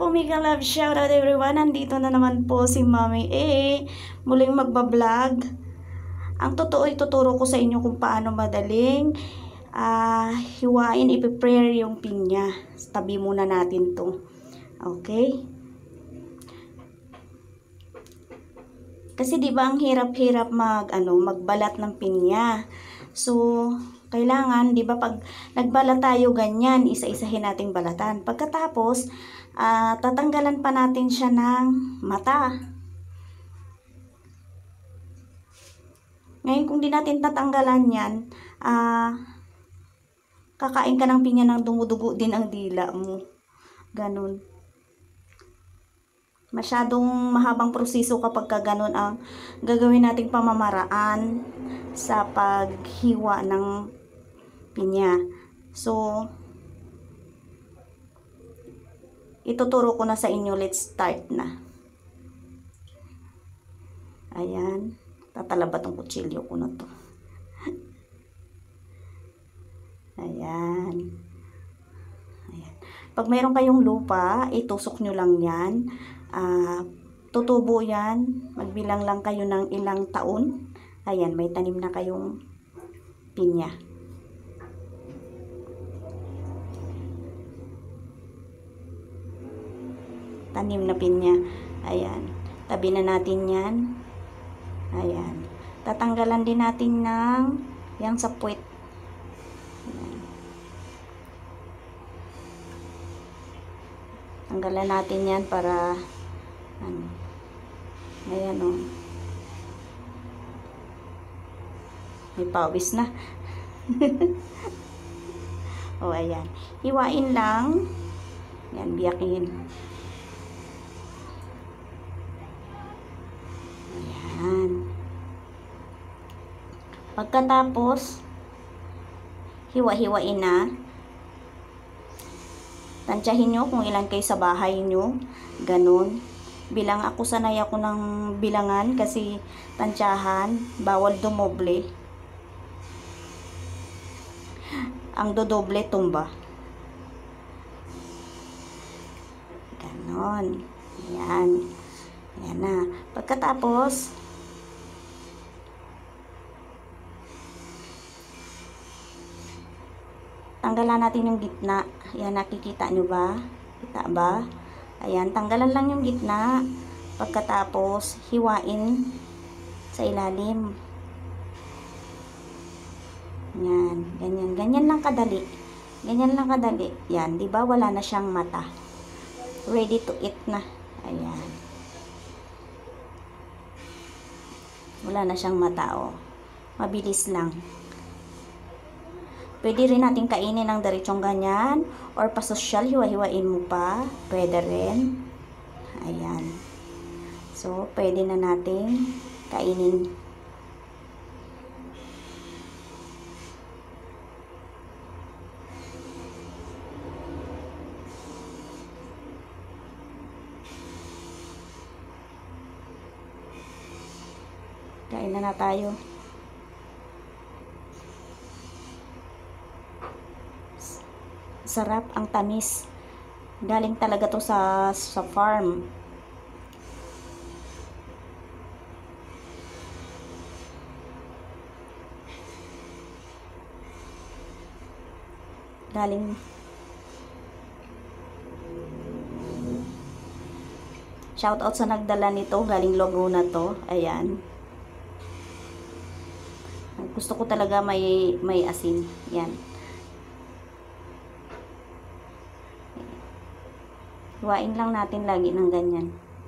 Mega Love, shoutout everyone. Nandito na naman po si Mami muling magbablog. Ang totoo, ituturo ko sa inyo kung paano madaling hiwain, ipiprepare yung pinya. Tabi muna natin to. Okay? Kasi di ba ang hirap-hirap magbalat ng pinya. So, kailangan, di ba, pag nagbalat tayo ganyan, isa-isahin nating balatan. Pagkatapos, tatanggalan pa natin siya ng mata. Ngayon, kung di natin tatanggalan yan, kakain ka ng pinya ng dumudugo din ang dila mo. Ganun. Masyadong mahabang proseso kapag ganun ang gagawin nating pamamaraan sa paghiwa ng pinya. So, ituturo ko na sa inyo. Let's start na. Ayan. Tatalabat ang kutsilyo ko na to. Ayan. Ayan. Pag mayroon kayong lupa, itusok nyo lang yan. Tutubo yan. Magbilang lang kayo ng ilang taon. Ayan, may tanim na kayong pinya. Tanim na pinya. Ayan. Tabi na natin yan. Ayan. Tatanggalan din natin ng yang sa puwet. Ayan. Tanggalan natin yan para ayan o. May pawis na. O, ayan. Hiwain lang. Ayan, biyakin. Ayan. Pagkatapos, hiwa-hiwain na. Tansyahin nyo kung ilan kayo sa bahay nyo. Ganun. Bilang ako, sanay ako ng bilangan kasi tansyahan, bawal dumoble. Ang dodoble, tumba. Ganon. Ayan. Ayan na. Pagkatapos, tanggalan natin yung gitna. Ayan, nakikita nyo ba? Kita ba? Ayan, tanggalan lang yung gitna. Pagkatapos, hiwain sa ilalim. Yan, ganyan. Ganyan lang kadali. Ganyan lang kadali. Yan, di ba? Wala na siyang mata. Ready to eat na. Ayan. Wala na siyang mata, oh. Mabilis lang. Pwede rin natin kainin ng diretsong ganyan. Or pasosyal, hiwa-hiwain mo pa. Pwede rin. Ayan. So, pwede na natin kainin. Kain na tayo. Sarap, ang tamis. Galing talaga to sa farm. Galing. Shout out sa nagdala nito, galing Laguna to. Ayan. Gusto ko talaga may asin. Yan. Hiwain lang natin lagi ng ganyan.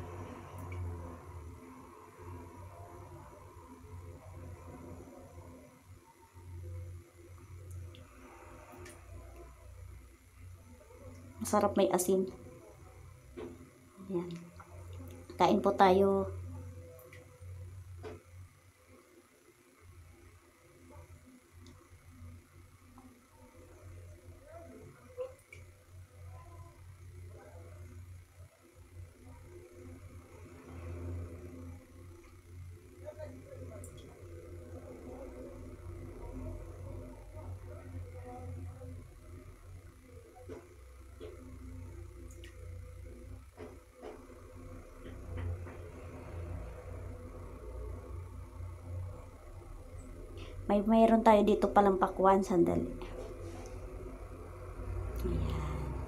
Masarap may asin. Yan. Kain po tayo. Mayroon tayo dito palang pakwan. Sandali. Ayan.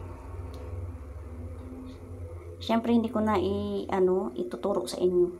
Siyempre hindi ko na ituturo sa inyo.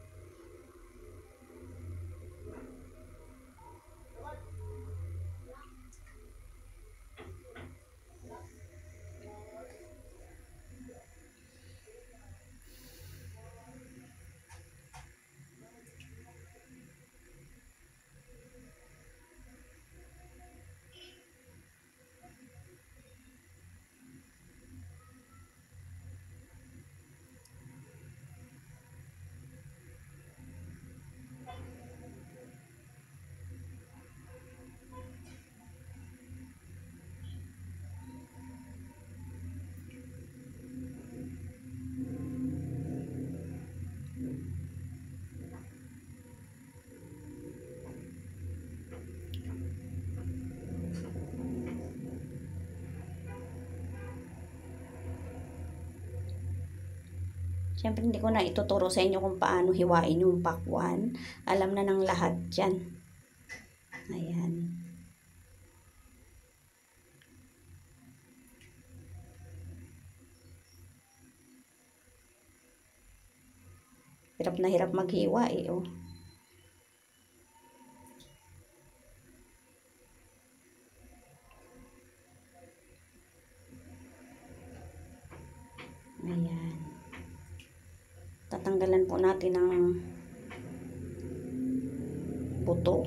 Siyempre hindi ko na ituturo sa inyo kung paano hiwain yung pakwan. Alam na ng lahat yan. Ayan. Hirap na hirap maghiwa oh. Ayan. Tatanggalan po natin ng buto.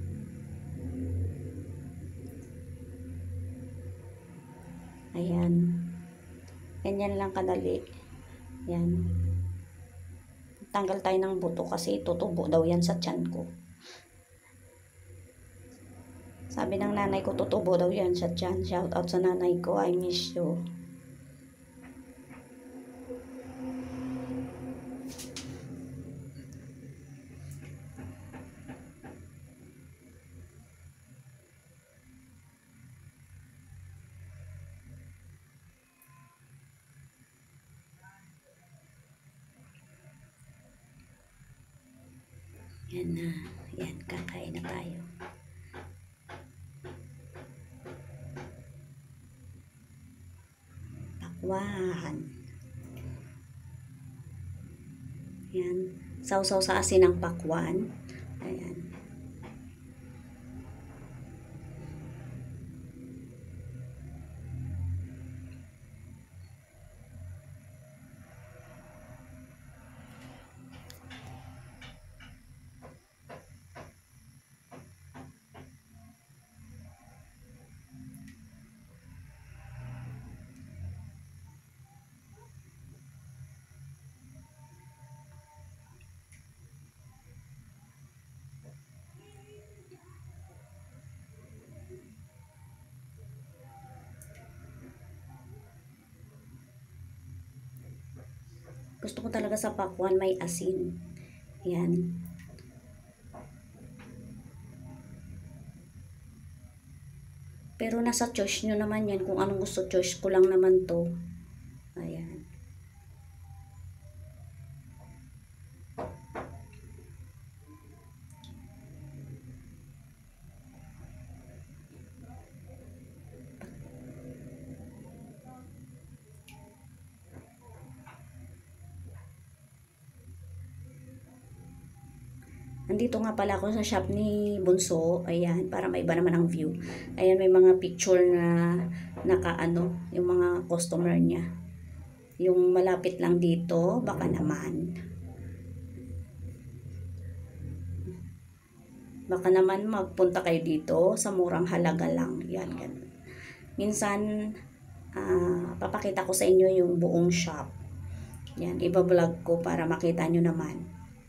Ayan. Ganyan lang kadali. Ayan. Tanggal tayo ng buto kasi tutubo daw yan sa tiyan ko. Sabi ng nanay ko, tutubo daw yan sa tiyan. Shout out sa nanay ko. I miss you. Yan na. Yan, kakain na tayo. Pakwan. Yan. Sausaw sa asin ng pakwan. Ayan. Gusto ko talaga sa pakwan may asin. Yan. Pero nasa choice nyo naman yan kung anong gusto. Choice ko lang naman to. Ayan. Nandito nga pala ako sa shop ni Bunso. Ayan, para maiba naman ang view. Ayan, may mga picture na yung mga customer niya. Yung malapit lang dito, baka naman. Baka naman magpunta kayo dito sa murang halaga lang. Yan, ganun. Minsan, papakita ko sa inyo yung buong shop. Yan, iba-vlog ko para makita nyo naman.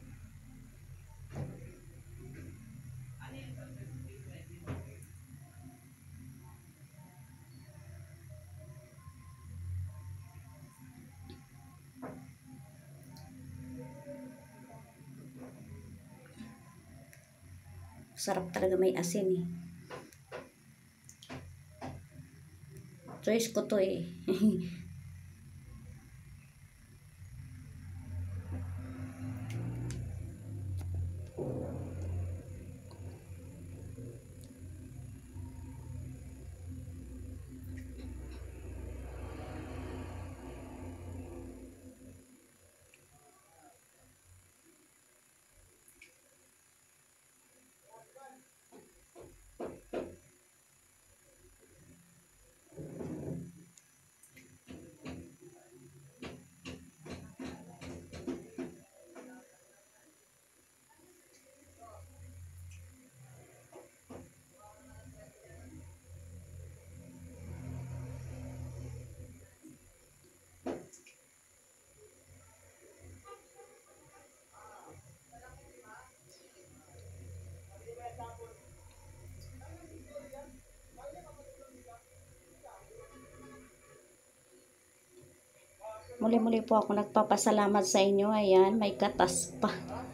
Sarap talaga may asin eh. Choice ko to eh. Muli-muli po ako nagpapasalamat sa inyo. Ayan, may katas pa.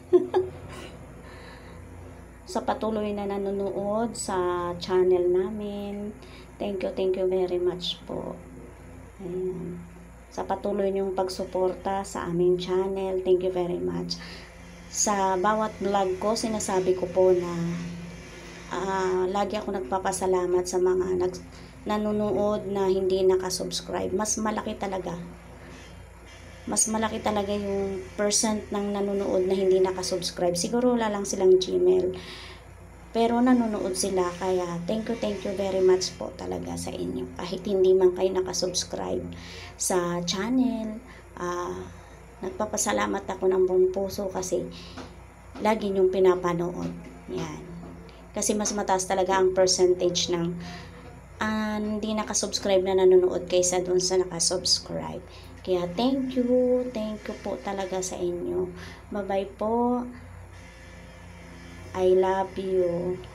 Sa patuloy na nanonood sa channel namin. Thank you very much po. Ayan. Sa patuloy niyong pagsuporta sa aming channel. Thank you very much. Sa bawat vlog ko, sinasabi ko po na lagi ako nagpapasalamat sa mga nanonood na hindi nakasubscribe. Mas malaki talaga yung percent ng nanonood na hindi nakasubscribe. Siguro wala lang silang Gmail. Pero nanonood sila. Kaya thank you very much po talaga sa inyo. Kahit hindi man kayo nakasubscribe sa channel. Nagpapasalamat ako ng buong puso kasi lagi niyong pinapanood. Yan. Kasi mas mataas talaga ang percentage ng hindi nakasubscribe na nanonood kaysa dun sa nakasubscribe. Kaya thank you po talaga sa inyo. Bye-bye po. I love you.